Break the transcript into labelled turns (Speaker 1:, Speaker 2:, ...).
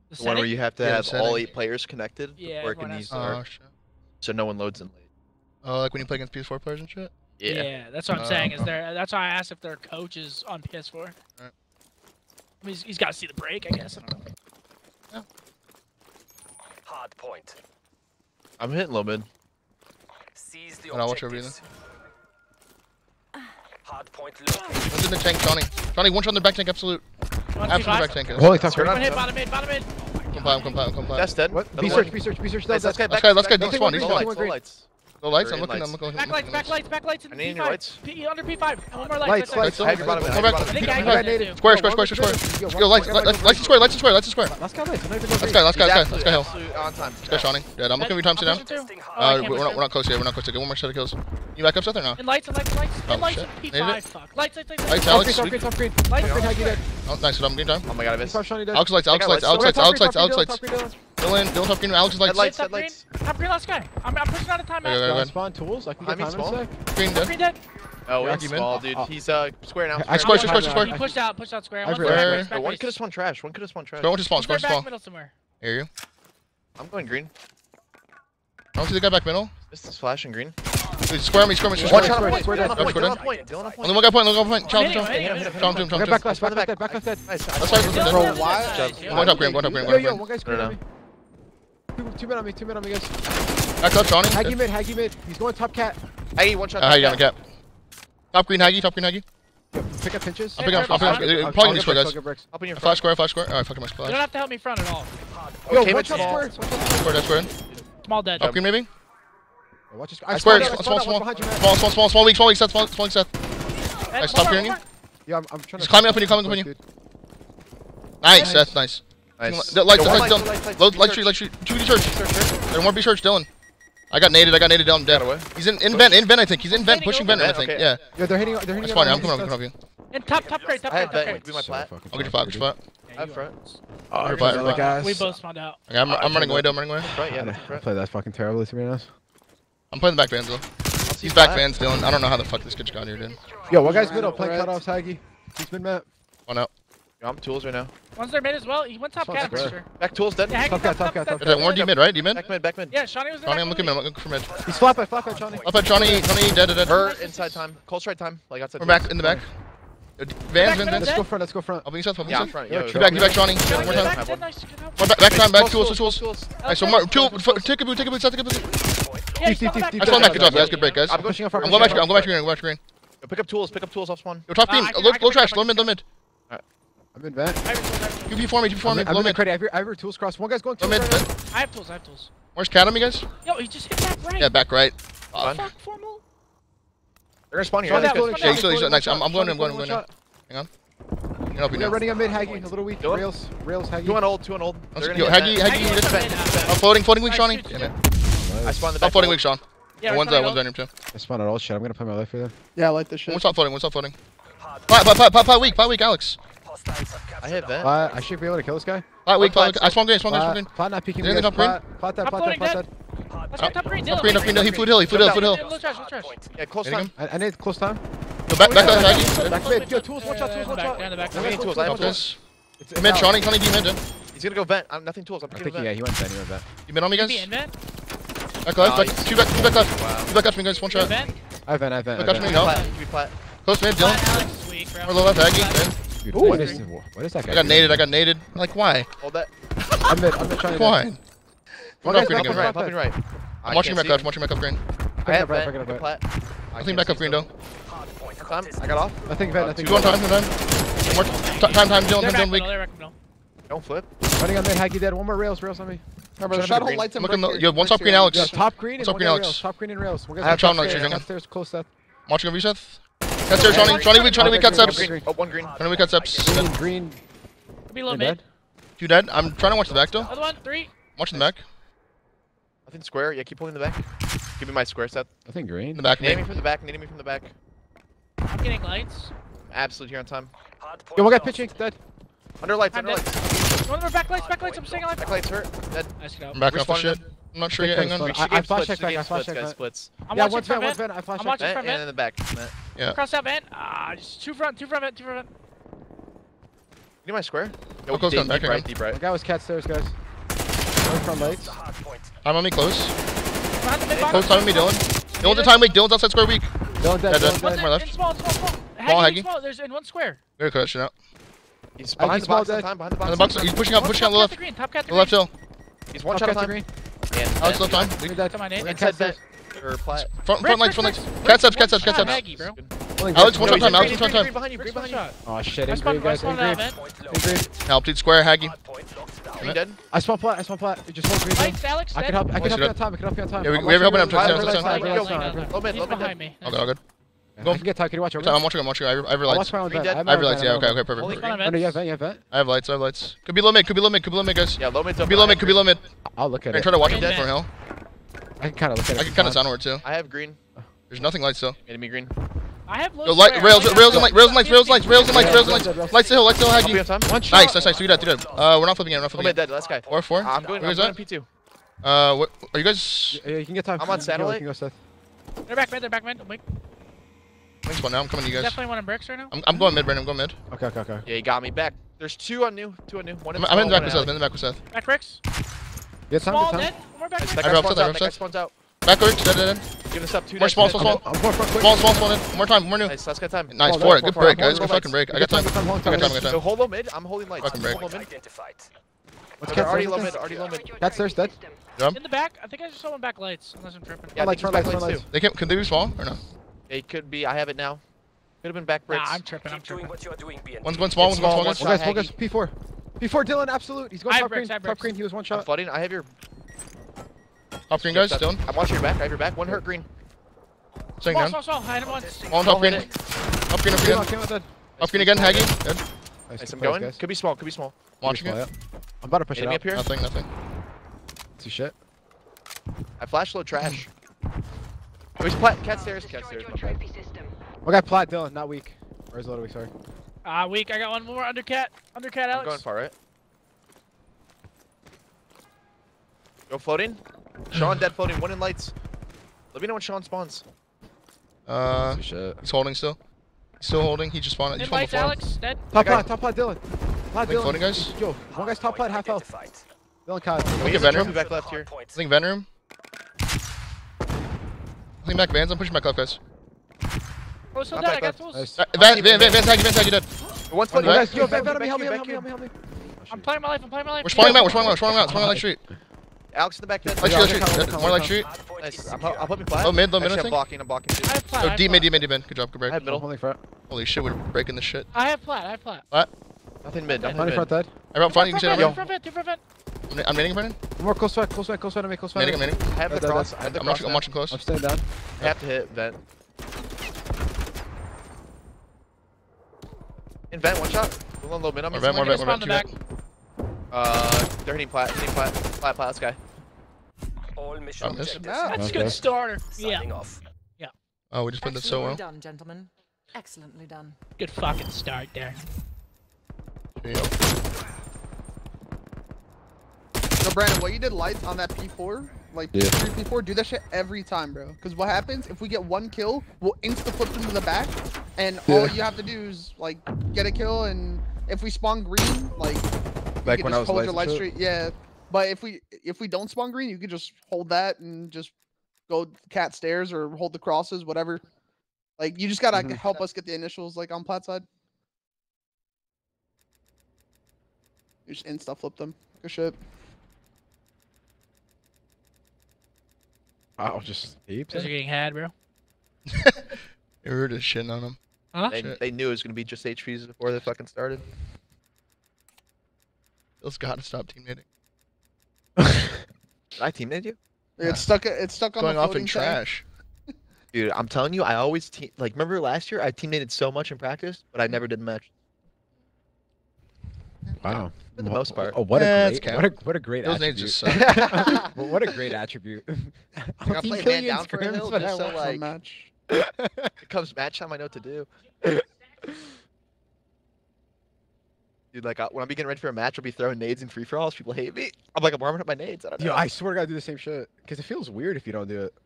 Speaker 1: The
Speaker 2: one where
Speaker 1: setting?
Speaker 2: you have to
Speaker 3: Yeah, the
Speaker 2: have all
Speaker 3: setting.
Speaker 2: 8 players connected
Speaker 1: Yeah,
Speaker 2: before it can
Speaker 1: everyone
Speaker 2: use
Speaker 1: has
Speaker 2: the
Speaker 3: Oh
Speaker 2: arc,
Speaker 3: shit.
Speaker 2: so no one loads in late.
Speaker 3: Oh, like when you play against PS4 players and shit.
Speaker 1: Yeah, that's what I'm saying. Is there? That's why I asked if there are coaches on PS4.
Speaker 3: Right.
Speaker 1: I mean, he's got to see the break, I guess. I don't know.
Speaker 4: Hard point.
Speaker 2: I'm hitting low mid.
Speaker 4: Seize the
Speaker 3: And I'll watch over you
Speaker 4: objectives. Hard point located.
Speaker 3: What's in the tank, Johnny? Johnny, one shot in the back tank, absolute.
Speaker 1: One,
Speaker 3: Absolute
Speaker 1: two,
Speaker 3: back
Speaker 1: five.
Speaker 3: tank.
Speaker 5: Holy tough.
Speaker 2: Turn
Speaker 1: One
Speaker 2: on.
Speaker 1: hit, bottom mid, bottom mid.
Speaker 3: Comply.
Speaker 2: That's dead.
Speaker 5: What?
Speaker 2: Another
Speaker 5: B
Speaker 2: one.
Speaker 5: search, B search, B search.
Speaker 2: Nice,
Speaker 5: That's
Speaker 2: let's
Speaker 5: guy.
Speaker 3: Let's go,
Speaker 5: Don't
Speaker 3: D
Speaker 5: take
Speaker 3: spawn,
Speaker 5: one,
Speaker 3: D
Speaker 2: Low
Speaker 5: don't
Speaker 3: spawn.
Speaker 5: take one.
Speaker 2: lights,
Speaker 3: Low
Speaker 2: low lights.
Speaker 3: lights,
Speaker 2: Green
Speaker 3: I'm looking,
Speaker 2: lights.
Speaker 3: I'm looking.
Speaker 1: Back lights, back lights, back lights, and
Speaker 2: I need
Speaker 1: P5.
Speaker 2: lights.
Speaker 1: Under P5. And one more light.
Speaker 5: Lights,
Speaker 1: right
Speaker 5: lights.
Speaker 1: there.
Speaker 2: Have your bottom,
Speaker 3: Go
Speaker 2: have
Speaker 3: back.
Speaker 2: your bottom.
Speaker 1: I think I
Speaker 3: Go
Speaker 1: got
Speaker 3: back.
Speaker 1: that too.
Speaker 3: Square. Yo, lights and square. Last guy. Last guy hill.
Speaker 2: Absolute on time.
Speaker 3: Let's go, Shawnee. Dead. I'm looking every time, sit down.
Speaker 4: Testing
Speaker 1: Oh, I can't
Speaker 3: We're
Speaker 1: push
Speaker 3: not close yet, Get one more set of kills. You back up, Seth, or no?
Speaker 1: And lights, and lights, and lights.
Speaker 3: Oh,
Speaker 1: And lights,
Speaker 3: shit.
Speaker 1: and
Speaker 3: Needed
Speaker 1: P5.
Speaker 3: it?
Speaker 1: Fuck. Lights, lights, lights.
Speaker 3: Lights,
Speaker 1: lights.
Speaker 3: Alex.
Speaker 5: Top green, top green.
Speaker 1: Lights.
Speaker 5: Top green, how'd you get?
Speaker 3: Oh, nice. I'm game time.
Speaker 2: Oh my god, I missed.
Speaker 5: Top Shawnee dead.
Speaker 3: Alex lights, Alex lights.
Speaker 5: Top green, Dylan.
Speaker 3: Dylan top green, Alex lights.
Speaker 2: Lights,
Speaker 1: Top green.
Speaker 2: lights.
Speaker 1: Top green, last guy. I'm pushing out of time,
Speaker 3: Go,
Speaker 1: man.
Speaker 3: go, go.
Speaker 5: Got spawn tools. I can get
Speaker 2: Behind me,
Speaker 5: time in a
Speaker 2: small.
Speaker 5: sec.
Speaker 3: Green
Speaker 1: Top green
Speaker 3: dead.
Speaker 1: dead.
Speaker 2: Oh,
Speaker 3: Yeah,
Speaker 2: he's
Speaker 3: you
Speaker 2: small,
Speaker 5: mid?
Speaker 2: dude. He's square now.
Speaker 3: I square.
Speaker 1: He pushed out square. One's
Speaker 5: I've
Speaker 1: back
Speaker 3: read-
Speaker 1: base, back
Speaker 2: One
Speaker 1: base.
Speaker 2: could have spawned trash. One could have spawned trash.
Speaker 3: Square one to spawn,
Speaker 1: One's
Speaker 3: square to
Speaker 1: back
Speaker 3: spawn.
Speaker 1: middle somewhere.
Speaker 3: Hear you.
Speaker 2: I'm going green.
Speaker 3: I don't see the guy back middle.
Speaker 2: This is flashing green.
Speaker 3: Dude, square me.
Speaker 2: One
Speaker 5: Square,
Speaker 2: shot on
Speaker 5: square,
Speaker 2: point.
Speaker 5: square
Speaker 2: Dylan on
Speaker 5: dead.
Speaker 2: point.
Speaker 3: Square
Speaker 2: Dylan on
Speaker 3: dead.
Speaker 2: point. Dylan on point.
Speaker 3: Only one guy point. Challenge him.
Speaker 1: Hit him.
Speaker 3: Challenge him.
Speaker 5: Back left, back left dead, back left dead.
Speaker 2: Nice.
Speaker 3: That's right.
Speaker 1: Dylan,
Speaker 3: Bro,
Speaker 1: Dylan,
Speaker 6: why-
Speaker 1: nice.
Speaker 3: I'm going top green.
Speaker 5: Yo, one guy's
Speaker 2: No,
Speaker 5: screwed
Speaker 2: no.
Speaker 5: on me. Two men on me, guys.
Speaker 3: Back up, Johnny.
Speaker 5: Haggy mid. He's going top cat.
Speaker 2: Hey, one shot.
Speaker 3: How you got the cap? Top green Haggy.
Speaker 5: Pick up pinches.
Speaker 3: I'm picking up.
Speaker 1: I'll
Speaker 3: Probably need square, guys.
Speaker 2: Up in your
Speaker 3: Flash
Speaker 2: front.
Speaker 3: square. Alright, fuck my
Speaker 1: You
Speaker 3: splash.
Speaker 1: don't have to help me front at all.
Speaker 5: Yo,
Speaker 2: Okay,
Speaker 5: one
Speaker 2: but
Speaker 5: shot
Speaker 2: small.
Speaker 5: square.
Speaker 3: Square dead, square.
Speaker 1: Small dead.
Speaker 3: Top green maybe?
Speaker 5: Watch this.
Speaker 3: I square.
Speaker 5: Small
Speaker 3: Small weak Seth. Small weak Seth. Nice, top green.
Speaker 5: Yeah, I'm trying to.
Speaker 3: He's climbing up on you, climbing up on you.
Speaker 5: Dude.
Speaker 3: Nice, Seth. Nice.
Speaker 2: Nice.
Speaker 3: Lights,
Speaker 2: Yo, one
Speaker 3: lights,
Speaker 2: light,
Speaker 3: Dylan. Light street. 2D church. There more B church, Dylan. I got naded down, dead.
Speaker 2: away.
Speaker 3: He's in vent, I think. He's in vent, pushing vent, I think.
Speaker 2: Okay.
Speaker 3: Yeah.
Speaker 5: Yo, they're hitting.
Speaker 3: That's fine, I'm coming up you.
Speaker 1: And top grade, top
Speaker 2: I have
Speaker 1: grade.
Speaker 2: bet. Be my plat.
Speaker 3: I'll get your flag, spot.
Speaker 2: Up front.
Speaker 3: Your flag.
Speaker 1: We both spawned out.
Speaker 3: Okay, I'm running away,
Speaker 2: Front, yeah.
Speaker 5: I
Speaker 2: Front.
Speaker 5: play that fucking terribly, to be honest.
Speaker 3: I'm playing the back vans, though.
Speaker 2: I'll see
Speaker 3: He's back
Speaker 2: flat.
Speaker 3: vans, Dylan. I don't know how the fuck this kid got here, dude.
Speaker 5: Yo, one guy's middle, playing cutoffs, Haggy. He's mid map.
Speaker 3: One out.
Speaker 2: Yo, I'm tools right now.
Speaker 1: One's there mid as well. He went top
Speaker 5: This
Speaker 1: cat, I'm
Speaker 5: one's
Speaker 1: pretty sure.
Speaker 2: Back tools dead.
Speaker 1: Yeah,
Speaker 5: Top cat, top cat, top
Speaker 3: Is that more D mid, right? D mid?
Speaker 2: Back mid.
Speaker 1: Yeah, Shawnee was there.
Speaker 3: Johnny, I'm looking for mid.
Speaker 5: He's flat by Johnny.
Speaker 3: Up at Johnny, dead.
Speaker 2: Her inside time. Cold strike time. Like outside.
Speaker 3: We're back in the back. Vans.
Speaker 5: Let's go front, let's go front.
Speaker 3: I'll be Seth,
Speaker 2: Yeah, I'm front. Yo,
Speaker 3: You back, Johnny. One more time.
Speaker 1: Back, dead, nice. Good help.
Speaker 3: One back time, back, tools.
Speaker 2: Tools.
Speaker 3: Nice, one more. Take a boot, Seth, take a boot.
Speaker 1: Yeah, he's
Speaker 5: Deep,
Speaker 1: coming back.
Speaker 5: deep,
Speaker 3: I spawned back, good job, guys. Good break, guys.
Speaker 2: I'm
Speaker 3: I'm
Speaker 2: pushing up
Speaker 3: going back to green.
Speaker 2: Yo, pick up tools off spawn.
Speaker 3: Yo, top green.
Speaker 1: I can
Speaker 3: Low
Speaker 1: pick
Speaker 3: trash,
Speaker 1: up
Speaker 3: low mid.
Speaker 5: I'm in vent.
Speaker 3: You before me,
Speaker 5: I'm in
Speaker 3: mid.
Speaker 5: credit. I have your tools crossed. One guy's going
Speaker 3: Low
Speaker 5: to
Speaker 3: mid.
Speaker 1: I have tools.
Speaker 3: Where's Cat on me, guys?
Speaker 1: Yo, he just hit that right.
Speaker 3: Yeah, back right.
Speaker 2: Fun.
Speaker 1: Fuck, formal.
Speaker 2: They're gonna spawn here.
Speaker 1: Spawn
Speaker 2: That's
Speaker 1: down,
Speaker 2: good.
Speaker 1: spawn
Speaker 3: Yeah, he's nice. I'm going now. Hang on. You know,
Speaker 5: We're running a mid, Haggy. A little weak.
Speaker 2: Dylan?
Speaker 5: Rails, Haggy.
Speaker 2: Two on old. They're gonna
Speaker 3: Yo,
Speaker 2: hit
Speaker 3: Haggy,
Speaker 2: that.
Speaker 3: Haggy. I'm floating weak, Shawnee.
Speaker 1: Nice,
Speaker 3: Damn it.
Speaker 2: I spawned the
Speaker 3: Stop
Speaker 2: back.
Speaker 3: floating weak, Sean.
Speaker 1: Yeah,
Speaker 3: And one's down too.
Speaker 5: I spawned at all shit. I'm gonna play my life for them.
Speaker 6: Yeah, I like this shit.
Speaker 3: One stop floating. Pot weak, Alex.
Speaker 2: I hit that.
Speaker 5: I should be able to kill this guy.
Speaker 3: Pot weak. I spawn green.
Speaker 5: Plat not peeking me.
Speaker 3: Is anything
Speaker 5: guys.
Speaker 3: top
Speaker 5: Plat dead.
Speaker 1: Let's go top green.
Speaker 3: Top green, Hill. Food hill.
Speaker 1: Low trash.
Speaker 2: Yeah, close
Speaker 3: Hitting
Speaker 2: time.
Speaker 3: him.
Speaker 5: I need close time.
Speaker 3: Go back, Haggy.
Speaker 5: Back mid. Yo, tools. One shot.
Speaker 1: Down the back.
Speaker 2: I'm getting tools. I have
Speaker 3: Top
Speaker 2: tools.
Speaker 3: this. Mid, Shawnee, D mid.
Speaker 2: He's gonna go vent. I'm nothing tools. I'm
Speaker 5: I
Speaker 2: picking
Speaker 5: think
Speaker 2: vent.
Speaker 5: he went then. He went back.
Speaker 3: You mid on me,
Speaker 1: Be
Speaker 3: guys?
Speaker 1: in vent.
Speaker 3: Back left.
Speaker 2: Nice.
Speaker 3: Two back left.
Speaker 2: Wow.
Speaker 3: Two back left me, guys. One shot.
Speaker 1: Vent.
Speaker 5: I have vent.
Speaker 3: Look, me, no.
Speaker 2: Plat. Be plat.
Speaker 3: Close mid, Dylan.
Speaker 1: Alex is weak, bro.
Speaker 3: Or low left, Haggy.
Speaker 5: Dude,
Speaker 1: Ooh.
Speaker 5: what is that guy?
Speaker 3: I got naded. Like, why?
Speaker 2: Hold that.
Speaker 5: I'm mid trying to.
Speaker 3: Why?
Speaker 5: One
Speaker 3: Up
Speaker 5: guy's
Speaker 3: green
Speaker 5: up
Speaker 3: again.
Speaker 5: right.
Speaker 2: Popping right.
Speaker 3: I'm watching back up green.
Speaker 2: I have
Speaker 5: Back
Speaker 2: vent.
Speaker 5: up,
Speaker 2: Pick
Speaker 5: back
Speaker 2: plat.
Speaker 3: I think back up green, though.
Speaker 2: Time. I got off.
Speaker 5: Nothing vent. Nothing.
Speaker 3: Two on time. One more. Time,
Speaker 1: They're back
Speaker 3: Dylan weak.
Speaker 1: middle. They're back middle.
Speaker 2: Don't flip.
Speaker 5: Running on mid. Haggy dead. One more rails on me.
Speaker 6: Remember,
Speaker 2: Shut
Speaker 6: shot
Speaker 2: up,
Speaker 6: hole
Speaker 2: green.
Speaker 6: lights and
Speaker 3: Look at
Speaker 6: break
Speaker 3: the-
Speaker 6: here.
Speaker 3: yo, one top green, Alex.
Speaker 5: Yeah, top green
Speaker 3: What's
Speaker 5: and
Speaker 3: up,
Speaker 5: one
Speaker 3: green,
Speaker 5: guy
Speaker 3: Alex?
Speaker 5: rails. Top green and rails. One
Speaker 2: I have
Speaker 5: guy's
Speaker 2: Sean
Speaker 3: Sean,
Speaker 5: upstairs, close Seth.
Speaker 3: Watching over you, Seth. Cut there, Johnny weak, cut steps.
Speaker 5: Green.
Speaker 2: Oh, one green.
Speaker 3: Johnny weak, cut steps.
Speaker 5: Green.
Speaker 1: Be low
Speaker 5: You're
Speaker 1: mid.
Speaker 5: dead.
Speaker 3: You dead? I'm trying to watch the back, though.
Speaker 1: Other one. 3.
Speaker 3: Watching the back.
Speaker 2: Nothing square. Yeah, keep pulling the back. Give me my square set.
Speaker 5: Nothing green.
Speaker 3: In the back,
Speaker 2: Nading me
Speaker 3: me.
Speaker 2: from the back. Nading me from the back.
Speaker 1: I'm getting lights.
Speaker 2: Absolute here on time.
Speaker 5: Yo, one guy pitching. Dead.
Speaker 2: Under lights.
Speaker 1: I'm
Speaker 2: Under
Speaker 1: dead.
Speaker 2: lights.
Speaker 1: One more back lights. I'm staying alive.
Speaker 2: Back lights hurt. Dead.
Speaker 1: Nice go.
Speaker 3: I'm backing off the
Speaker 2: Respawning
Speaker 3: shit. I'm not sure yet. Hang on.
Speaker 5: Fine.
Speaker 2: She
Speaker 5: I
Speaker 2: gave
Speaker 5: flash
Speaker 2: splits.
Speaker 5: check
Speaker 2: She
Speaker 5: back, I
Speaker 2: gave
Speaker 5: flash
Speaker 2: splits,
Speaker 5: check
Speaker 2: guys.
Speaker 5: back.
Speaker 2: Splits.
Speaker 1: I'm
Speaker 5: Yeah,
Speaker 1: watching
Speaker 5: one's
Speaker 1: front
Speaker 5: vent.
Speaker 1: vent.
Speaker 5: I flash
Speaker 1: I'm
Speaker 5: check.
Speaker 1: watching front
Speaker 2: And in
Speaker 1: vent.
Speaker 2: the back. Matt.
Speaker 3: Yeah.
Speaker 1: Cross out vent. Just two front vent.
Speaker 2: You need my square? Yo,
Speaker 3: I'll close
Speaker 2: deep,
Speaker 3: down back
Speaker 2: deep right,
Speaker 3: again.
Speaker 2: deep
Speaker 5: My
Speaker 2: right.
Speaker 5: guy was cat stairs, guys. Going from lights.
Speaker 4: The hard point.
Speaker 3: Time on me, close.
Speaker 1: Behind the mid box.
Speaker 3: Close time on me, Dylan. Dylan's in time weak. Dylan's outside square weak.
Speaker 5: Dylan dead,
Speaker 3: Dead, dead.
Speaker 5: Dylan
Speaker 1: One's
Speaker 5: dead.
Speaker 3: my left.
Speaker 1: in small.
Speaker 3: Small,
Speaker 1: Haggy,
Speaker 3: Haggy.
Speaker 1: small. There's in one square.
Speaker 3: Very question out.
Speaker 2: He's behind the
Speaker 5: small
Speaker 2: box.
Speaker 5: dead.
Speaker 2: Time, behind the
Speaker 3: On
Speaker 2: box.
Speaker 3: the box, he's pushing out
Speaker 1: One
Speaker 3: the
Speaker 1: top
Speaker 3: left.
Speaker 1: cat to green. Top cat to
Speaker 3: The left
Speaker 1: green.
Speaker 3: hill.
Speaker 2: He's one
Speaker 5: Top
Speaker 2: shot at
Speaker 5: cat to
Speaker 2: time.
Speaker 5: green.
Speaker 2: And
Speaker 3: Alex left time.
Speaker 5: We're dead.
Speaker 1: To my nade.
Speaker 5: We're
Speaker 2: And
Speaker 5: cat
Speaker 2: Ted
Speaker 5: stairs.
Speaker 2: bet. Or plat.
Speaker 3: Front lights.
Speaker 1: Bricks.
Speaker 3: Cat steps, cat steps, cat
Speaker 1: Shot,
Speaker 3: steps.
Speaker 1: Haggy, bro.
Speaker 3: Alex, one
Speaker 2: No,
Speaker 3: shot time. Alex,
Speaker 2: green,
Speaker 3: one shot
Speaker 2: green
Speaker 3: time.
Speaker 2: behind you,
Speaker 1: Bricks
Speaker 2: green
Speaker 1: one
Speaker 2: behind you.
Speaker 1: shot.
Speaker 5: Oh shit,
Speaker 1: I
Speaker 5: in
Speaker 1: spawned
Speaker 5: green, guys. In
Speaker 1: out
Speaker 5: green.
Speaker 1: vent.
Speaker 4: Point
Speaker 5: In
Speaker 4: locked.
Speaker 5: green.
Speaker 3: Help, dude. Square, Haggy.
Speaker 4: Hard point locked down.
Speaker 2: Green dead.
Speaker 5: I spawn flat. I spawn flat. Just hold green.
Speaker 1: Lights, Alex.
Speaker 5: I
Speaker 1: dead.
Speaker 5: can help. I can
Speaker 3: Watch
Speaker 5: help
Speaker 3: it
Speaker 5: you
Speaker 3: up.
Speaker 5: on time. I can help you on time.
Speaker 3: Yeah, we
Speaker 5: I'm
Speaker 3: have help
Speaker 5: watching
Speaker 3: on time,
Speaker 5: you.
Speaker 3: time,
Speaker 5: Right
Speaker 3: time.
Speaker 5: side, right
Speaker 2: Yo,
Speaker 5: side.
Speaker 2: low mid,
Speaker 1: He's
Speaker 2: low mid
Speaker 1: behind
Speaker 2: dead.
Speaker 1: me.
Speaker 3: All good, all good.
Speaker 5: I
Speaker 3: Go.
Speaker 5: can get time. Can you watch over?
Speaker 3: I'm watching. I have
Speaker 5: I'll
Speaker 3: lights.
Speaker 5: watch my own
Speaker 2: Green
Speaker 5: vent.
Speaker 2: dead.
Speaker 3: I have lights. Yeah,
Speaker 5: vent,
Speaker 3: okay, perfect.
Speaker 1: Holy
Speaker 3: perfect.
Speaker 1: fuck.
Speaker 5: Oh no, you have vent. You have vent.
Speaker 3: I have lights. Could be low mid, guys.
Speaker 2: Yeah, low mid's up.
Speaker 3: Could be low mid.
Speaker 5: I'll look at
Speaker 3: And
Speaker 5: it.
Speaker 3: try to watch him
Speaker 1: Green
Speaker 3: from
Speaker 1: dead.
Speaker 3: hill.
Speaker 5: I can kind of look at it.
Speaker 3: I can kind of soundward too.
Speaker 2: I have green.
Speaker 3: There's nothing lights still.
Speaker 2: Enemy green.
Speaker 1: I have low
Speaker 3: Yo, light,
Speaker 1: square.
Speaker 3: rails and lights.
Speaker 5: Lights.
Speaker 3: Lights to hill,
Speaker 2: I'll be on
Speaker 3: Haggy.
Speaker 2: time.
Speaker 5: One shot.
Speaker 3: Nice. Do that. We're not flipping it.
Speaker 2: Low mid dead. Last guy.
Speaker 3: 4-4.
Speaker 2: I'm going.
Speaker 3: Where
Speaker 2: I'm
Speaker 3: is
Speaker 2: going
Speaker 3: that?
Speaker 2: P2.
Speaker 3: What are you guys?
Speaker 5: Yeah, you can get time.
Speaker 2: I'm on
Speaker 5: You
Speaker 2: satellite.
Speaker 5: can go, Seth.
Speaker 1: They're back mid. They're back mid. Wait.
Speaker 3: Next one now. I'm coming to you guys.
Speaker 1: Definitely one in bricks right now.
Speaker 3: I'm going mid, Brandon. I'm going mid.
Speaker 5: Okay.
Speaker 2: Yeah, he got me back. There's two on new. One in
Speaker 3: I'm in the
Speaker 2: small,
Speaker 3: back with
Speaker 2: one
Speaker 3: Seth. I'm
Speaker 2: alley.
Speaker 3: in the back with Seth.
Speaker 1: Back bricks.
Speaker 5: Get time.
Speaker 1: Small
Speaker 5: Get
Speaker 1: dead.
Speaker 5: time.
Speaker 1: One more back
Speaker 2: That
Speaker 1: mid.
Speaker 2: guy
Speaker 3: I dropped
Speaker 2: spawns
Speaker 3: it,
Speaker 2: out.
Speaker 3: I
Speaker 2: That
Speaker 3: dropped
Speaker 2: guy spawns out.
Speaker 3: Backwards. Dead.
Speaker 2: Giving us up. Two
Speaker 3: More
Speaker 2: dead,
Speaker 3: small,
Speaker 2: two
Speaker 3: small,
Speaker 2: dead.
Speaker 5: I'm going front quick.
Speaker 3: Small. More time.
Speaker 2: Nice. Last guy time.
Speaker 3: Nice.
Speaker 5: Oh,
Speaker 3: Four.
Speaker 5: no,
Speaker 3: Good
Speaker 5: four,
Speaker 3: break,
Speaker 5: four,
Speaker 3: guys.
Speaker 5: four,
Speaker 3: Good fucking break. I got
Speaker 5: Get
Speaker 3: time.
Speaker 5: time. Hold
Speaker 3: I got time.
Speaker 2: So hold low mid. I'm holding lights.
Speaker 3: Fucking break.
Speaker 2: Hold low mid.
Speaker 4: Identified.
Speaker 5: What's
Speaker 2: They're
Speaker 5: cat
Speaker 2: already
Speaker 5: stairs?
Speaker 2: low mid. Already low mid.
Speaker 5: Cat stairs dead.
Speaker 1: In the back. I think I just saw one back lights. Unless I'm tripping.
Speaker 2: Yeah, I
Speaker 5: Lights,
Speaker 2: think he's back
Speaker 5: lights,
Speaker 2: lights too.
Speaker 3: They can they be small or no?
Speaker 2: It could be. I have it now. Could have been back
Speaker 1: Nah,
Speaker 2: bricks.
Speaker 1: I'm tripping. I'm
Speaker 4: Keep doing
Speaker 1: tripping.
Speaker 4: what you are doing, BNT.
Speaker 3: One's going small.
Speaker 2: It's
Speaker 3: One's
Speaker 2: small,
Speaker 3: going small.
Speaker 2: one
Speaker 3: Guys.
Speaker 2: shot.
Speaker 5: Well, guys, P4. P4 Dylan, absolute. He's going
Speaker 1: I
Speaker 5: top
Speaker 1: bricks,
Speaker 5: green.
Speaker 1: I
Speaker 5: Top
Speaker 1: bricks.
Speaker 5: green. He was one
Speaker 2: I'm
Speaker 5: shot.
Speaker 2: flooding. I have your.
Speaker 3: Top green, guys. Dylan.
Speaker 2: I'm watching your back. I have your back. One hurt green.
Speaker 3: Staying
Speaker 1: Small.
Speaker 3: down.
Speaker 1: I had him once.
Speaker 3: All on top green. Up green.
Speaker 5: Came out dead.
Speaker 3: Up green again. Haggy. Dead.
Speaker 2: Nice. I'm
Speaker 5: good
Speaker 2: going.
Speaker 5: guys.
Speaker 2: Could be small. Could be small.
Speaker 3: Watching
Speaker 5: Small,
Speaker 3: it.
Speaker 5: yeah. I'm about to push it
Speaker 2: Enemy
Speaker 5: out.
Speaker 2: up here.
Speaker 3: Nothing.
Speaker 5: See shit.
Speaker 2: I flash low trash. Oh, he's plat. Cat stairs. My bad.
Speaker 5: We got plat Dylan, not weak. Or is it weak? Sorry.
Speaker 1: Weak. I got one more undercat. Undercat,
Speaker 2: I'm
Speaker 1: Alex.
Speaker 2: going far right. Go floating. Sean dead floating. One in lights. Let me know when Sean spawns.
Speaker 5: See shit.
Speaker 3: He's holding still. He's still holding. He just spawned. He
Speaker 1: In
Speaker 3: spawned
Speaker 1: lights,
Speaker 3: before.
Speaker 1: Alex. Dead.
Speaker 5: Top
Speaker 2: guy-
Speaker 5: plat Dylan. Plat
Speaker 3: Like
Speaker 5: Dylan.
Speaker 3: floating, guys?
Speaker 5: Yo, one guy's top plat, half health.
Speaker 4: Identified.
Speaker 5: Dylan Cod.
Speaker 2: We
Speaker 3: get
Speaker 2: have a
Speaker 3: Venom.
Speaker 2: trophy back left here.
Speaker 4: Hard point.
Speaker 3: I think vent room. I think back vans. I'm pushing back left, guys.
Speaker 1: Oh, still
Speaker 2: Not
Speaker 1: dead. I
Speaker 2: back
Speaker 1: got
Speaker 2: left.
Speaker 1: tools.
Speaker 5: Nice.
Speaker 3: Van Haggy dead.
Speaker 2: One's
Speaker 3: One
Speaker 2: floating.
Speaker 3: back.
Speaker 5: Guys, yo,
Speaker 2: Back,
Speaker 5: Venom,
Speaker 2: back,
Speaker 5: help me,
Speaker 2: back,
Speaker 5: help me,
Speaker 2: back,
Speaker 5: help me.
Speaker 1: I'm playing my life.
Speaker 3: We're spawning out street.
Speaker 2: Alex in the back dead.
Speaker 3: Light
Speaker 5: Yeah,
Speaker 3: street.
Speaker 5: I'll come,
Speaker 3: More
Speaker 5: I'll
Speaker 3: light
Speaker 5: come.
Speaker 3: street.
Speaker 4: Hard point
Speaker 2: Nice.
Speaker 4: is
Speaker 2: I'll
Speaker 4: secure.
Speaker 2: put me flat.
Speaker 3: Low mid, I
Speaker 2: Actually, I'm
Speaker 3: think.
Speaker 2: blocking.
Speaker 1: I have plat.
Speaker 3: Oh,
Speaker 1: I have
Speaker 3: D
Speaker 1: plat.
Speaker 3: mid. Good job. Good break.
Speaker 2: I have
Speaker 5: I'm
Speaker 2: middle.
Speaker 5: holding front.
Speaker 3: Holy shit, we're breaking this shit.
Speaker 1: I have plat.
Speaker 2: Nothing mid. Nothing
Speaker 5: Money
Speaker 2: mid.
Speaker 5: front dead.
Speaker 3: I'm out front. You can see it.
Speaker 1: Two
Speaker 3: I'm
Speaker 1: front vent. Two front vent.
Speaker 3: nading, Brandon.
Speaker 5: One more close fight to me, close fight.
Speaker 3: I'm nading.
Speaker 2: I have the
Speaker 5: Dead,
Speaker 2: cross.
Speaker 5: dead.
Speaker 2: I have the
Speaker 3: I'm
Speaker 2: cross.
Speaker 3: watching close.
Speaker 5: I'm staying down.
Speaker 2: I have to hit vent. In vent, one shot. One low mid. I'm
Speaker 3: More
Speaker 2: missing
Speaker 3: vent,
Speaker 2: one.
Speaker 3: more vent.
Speaker 1: Spawn in the back.
Speaker 2: They're hitting plat. Plat. Last guy.
Speaker 4: All mission
Speaker 3: I missed.
Speaker 4: objectives.
Speaker 1: That's a
Speaker 5: Okay.
Speaker 1: good starter. Yeah.
Speaker 4: Signing off.
Speaker 3: Oh, we just played that so well.
Speaker 6: Done, gentlemen. Excellently done.
Speaker 1: Good fucking start there.
Speaker 3: Yeah.
Speaker 7: So Brandon, what you did lights on that P4, like
Speaker 5: Yeah.
Speaker 7: P4, do that shit every time, bro. Because what happens if we get one kill, we'll insta flip them to the back, and all
Speaker 5: Yeah.
Speaker 7: you have to do is like get a kill, and if we spawn green, like
Speaker 5: Like
Speaker 7: you
Speaker 5: when
Speaker 7: can
Speaker 5: I
Speaker 7: just
Speaker 5: was
Speaker 7: hold your
Speaker 5: lights
Speaker 7: light
Speaker 5: and
Speaker 7: street, yeah. But if we don't spawn green, you can just hold that and just go cat stairs or hold the crosses, whatever. Like you just gotta
Speaker 5: Mhm.
Speaker 7: help us get the initials like on plat side. You just insta flip them. Good shit.
Speaker 5: I'll just deep.
Speaker 1: Because you're getting had, bro.
Speaker 3: We were just shitting on him.
Speaker 1: Huh?
Speaker 2: They knew it was gonna be just HPs before they fucking started.
Speaker 3: Bill's gotta stop team nading.
Speaker 2: Did I teammate you?
Speaker 3: Yeah.
Speaker 7: It's stuck on
Speaker 3: Going
Speaker 7: the
Speaker 3: off
Speaker 7: floating
Speaker 3: in
Speaker 7: tank.
Speaker 3: trash.
Speaker 2: Dude, I'm telling you, I always like. Remember last year, I teammated so much in practice, but I never did match.
Speaker 5: Wow.
Speaker 2: For the most part.
Speaker 5: Oh, what
Speaker 3: Yeah,
Speaker 5: a
Speaker 3: it's
Speaker 5: great, what a great
Speaker 3: Those nades
Speaker 5: attribute.
Speaker 3: just suck.
Speaker 5: Well, what a great attribute.
Speaker 2: I gotta play man down for a hill just so
Speaker 7: One
Speaker 2: like
Speaker 7: match.
Speaker 2: it comes match time, I know what to do. Dude, like when I'm getting ready for a match, I'll be throwing nades and free for alls. People hate me. I'm like, I'm warming up my nades. I don't know.
Speaker 5: Yo, I swear to God, I do the same shit. Because it feels weird if you don't do it.